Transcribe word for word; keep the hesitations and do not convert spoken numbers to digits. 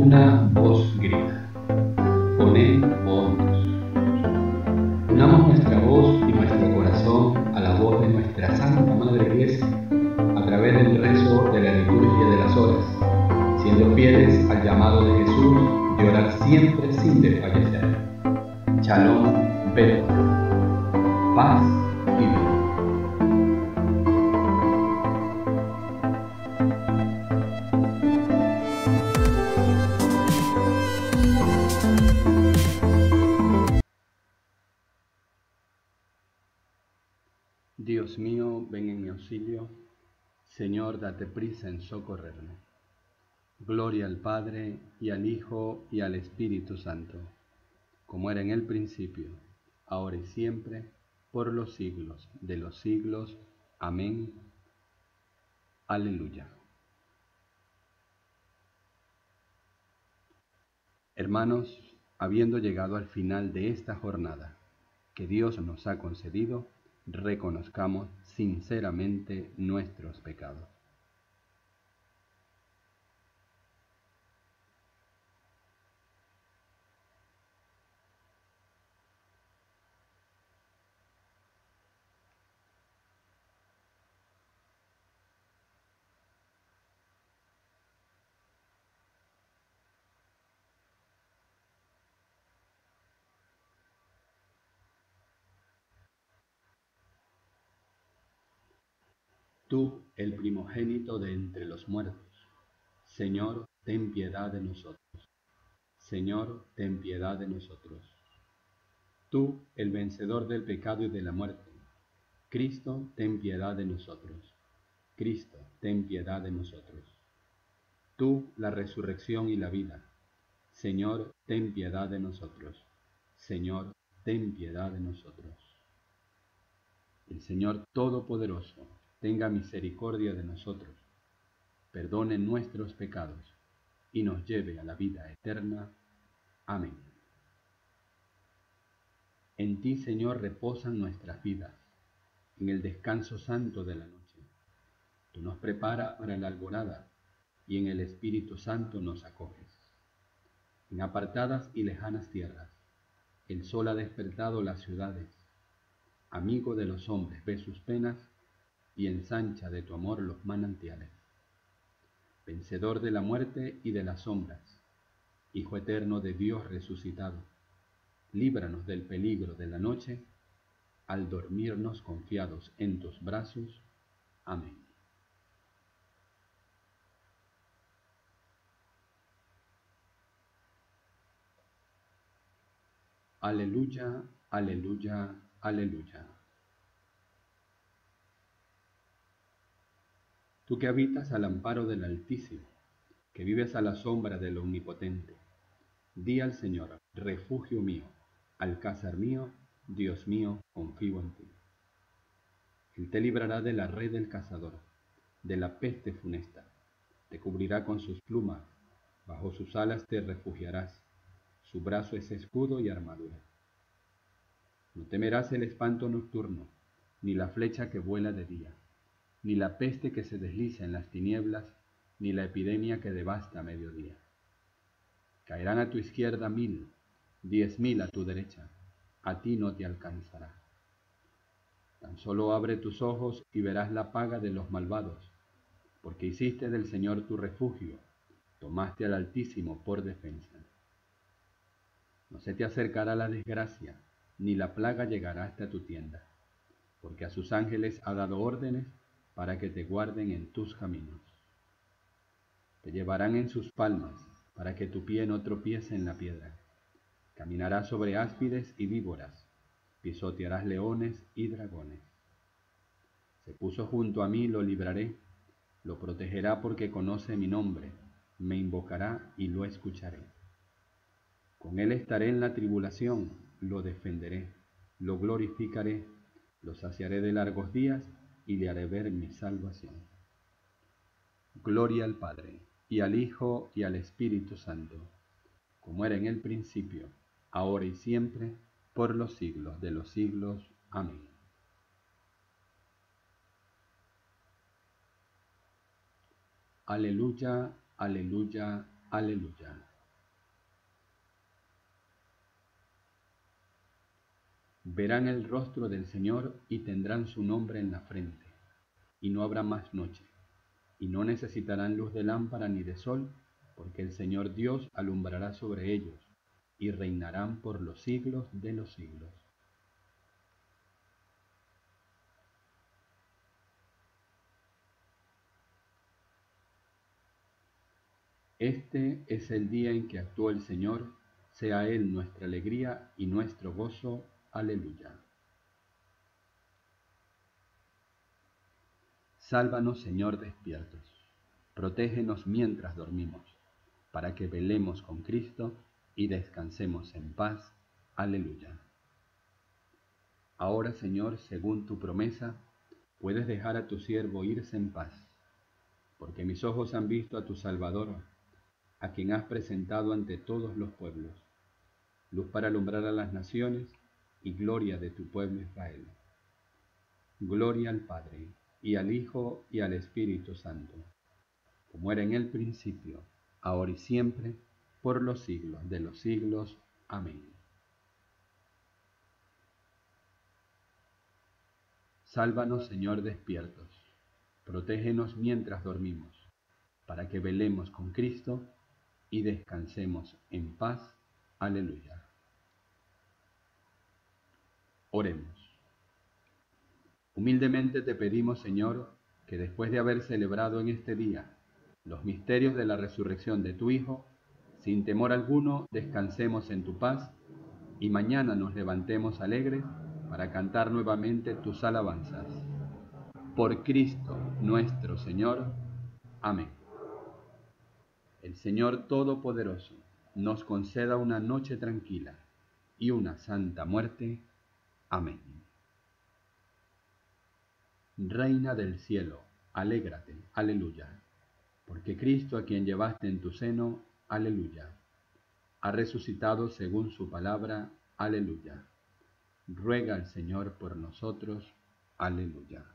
Una voz grita. Ponemos. Unamos nuestra voz y nuestro corazón a la voz de nuestra Santa Madre Iglesia a través del rezo de la liturgia de las horas, siendo fieles al llamado de Jesús de orar siempre sin desfallecer. Shalom, Beto. Paz y bien. Dios mío, ven en mi auxilio. Señor, date prisa en socorrerme. Gloria al Padre, y al Hijo, y al Espíritu Santo, como era en el principio, ahora y siempre, por los siglos de los siglos. Amén. Aleluya. Hermanos, habiendo llegado al final de esta jornada que Dios nos ha concedido, reconozcamos sinceramente nuestros pecados. Tú, el primogénito de entre los muertos, Señor, ten piedad de nosotros. Señor, ten piedad de nosotros. Tú, el vencedor del pecado y de la muerte, Cristo, ten piedad de nosotros. Cristo, ten piedad de nosotros. Tú, la resurrección y la vida, Señor, ten piedad de nosotros. Señor, ten piedad de nosotros. El Señor Todopoderoso tenga misericordia de nosotros, perdone nuestros pecados y nos lleve a la vida eterna. Amén. En ti, Señor, reposan nuestras vidas, en el descanso santo de la noche. Tú nos preparas para la alborada y en el Espíritu Santo nos acoges. En apartadas y lejanas tierras, el sol ha despertado las ciudades. Amigo de los hombres, ve sus penas y ensancha de tu amor los manantiales. Vencedor de la muerte y de las sombras, Hijo eterno de Dios resucitado, líbranos del peligro de la noche, al dormirnos confiados en tus brazos. Amén. Aleluya, aleluya, aleluya. Tú que habitas al amparo del Altísimo, que vives a la sombra del Omnipotente, di al Señor, refugio mío, alcázar mío, Dios mío, confío en ti. Él te librará de la red del cazador, de la peste funesta, te cubrirá con sus plumas, bajo sus alas te refugiarás, su brazo es escudo y armadura. No temerás el espanto nocturno, ni la flecha que vuela de día, ni la peste que se desliza en las tinieblas, ni la epidemia que devasta a mediodía. Caerán a tu izquierda mil, diez mil a tu derecha, a ti no te alcanzará. Tan solo abre tus ojos y verás la paga de los malvados, porque hiciste del Señor tu refugio, tomaste al Altísimo por defensa. No se te acercará la desgracia, ni la plaga llegará hasta tu tienda, porque a sus ángeles ha dado órdenes para que te guarden en tus caminos. Te llevarán en sus palmas, para que tu pie no tropiece en la piedra. Caminarás sobre áspides y víboras, pisotearás leones y dragones. Se puso junto a mí, lo libraré, lo protegerá porque conoce mi nombre, me invocará y lo escucharé. Con él estaré en la tribulación, lo defenderé, lo glorificaré, lo saciaré de largos días y le haré ver mi salvación. Gloria al Padre, y al Hijo, y al Espíritu Santo, como era en el principio, ahora y siempre, por los siglos de los siglos. Amén. Aleluya, aleluya, aleluya. Verán el rostro del Señor y tendrán su nombre en la frente, y no habrá más noche, y no necesitarán luz de lámpara ni de sol, porque el Señor Dios alumbrará sobre ellos, y reinarán por los siglos de los siglos. Este es el día en que actuó el Señor, sea Él nuestra alegría y nuestro gozo. Aleluya. Sálvanos, Señor, despiertos. Protégenos mientras dormimos, para que velemos con Cristo y descansemos en paz. Aleluya. Ahora, Señor, según tu promesa, puedes dejar a tu siervo irse en paz, porque mis ojos han visto a tu Salvador, a quien has presentado ante todos los pueblos, luz para alumbrar a las naciones y gloria de tu pueblo Israel. Gloria al Padre, y al Hijo, y al Espíritu Santo, como era en el principio, ahora y siempre, por los siglos de los siglos. Amén. Sálvanos, Señor, despiertos. Protégenos mientras dormimos, para que velemos con Cristo y descansemos en paz. Aleluya. Oremos. Humildemente te pedimos, Señor, que después de haber celebrado en este día los misterios de la resurrección de tu Hijo, sin temor alguno descansemos en tu paz y mañana nos levantemos alegres para cantar nuevamente tus alabanzas. Por Cristo nuestro Señor. Amén. El Señor Todopoderoso nos conceda una noche tranquila y una santa muerte. Amén. Reina del cielo, alégrate, aleluya, porque Cristo, a quien llevaste en tu seno, aleluya, ha resucitado según su palabra, aleluya. Ruega al Señor por nosotros, aleluya.